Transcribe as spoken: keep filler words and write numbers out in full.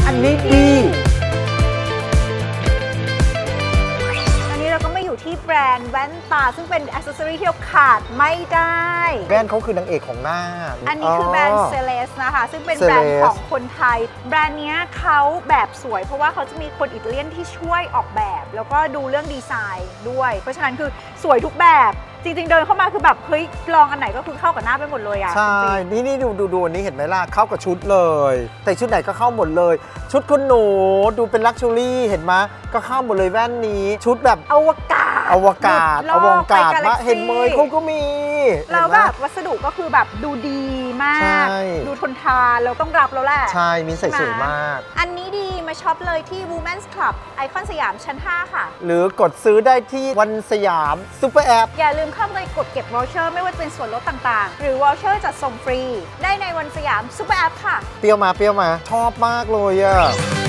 อันนี้ดีที่แบรนด์แว่นตาซึ่งเป็นอ็อกเซสซอรี่ที่เราขาดไม่ได้แว่นเขาคือนางเอกของหน้าอันนี้คือแบรนด์เซเลสนะคะซึ่งเป็นแบรนด์ของคนไทยแบรนด์นี้เขาแบบสวยเพราะว่าเขาจะมีคนอิตาเลียนที่ช่วยออกแบบแล้วก็ดูเรื่องดีไซน์ด้วยเพราะฉะนั้นคือสวยทุกแบบจริงๆเดินเข้ามาคือแบบเฮ้ยลองอันไหนก็คือเข้ากับหน้าไปหมดเลยอ่ะใช่นี่นี่ดูดูดูอันนี้เห็นไหมล่ะเข้ากับชุดเลยแต่ชุดไหนก็เข้าหมดเลยชุดคุณหนูดูเป็นลักชัวรี่เห็นไหมก็เข้าหมดเลยแว่นนี้ชุดแบบอวกาศอวกาศอวกาศมาเห็นเมยเขาก็มีแล้วแบบวัสดุก็คือแบบดูดีมากดูทนทานเราต้องรับแล้วแหละใช่มีใส่สวยมากอันนี้ดีมาช็อปเลยที่ Women's Club ไอคอนสยามชั้นห้าค่ะหรือกดซื้อได้ที่วันสยามซุปเปอร์แอปอย่าลืมเข้าไปกดเก็บ voucher ไม่ว่าจะเป็นส่วนลดต่างๆหรือ voucher จัดส่งฟรีได้ในวันสยามซุปเปอร์แอปค่ะเปรี้ยวมาเปรี้ยวมาชอบมากเลยอะ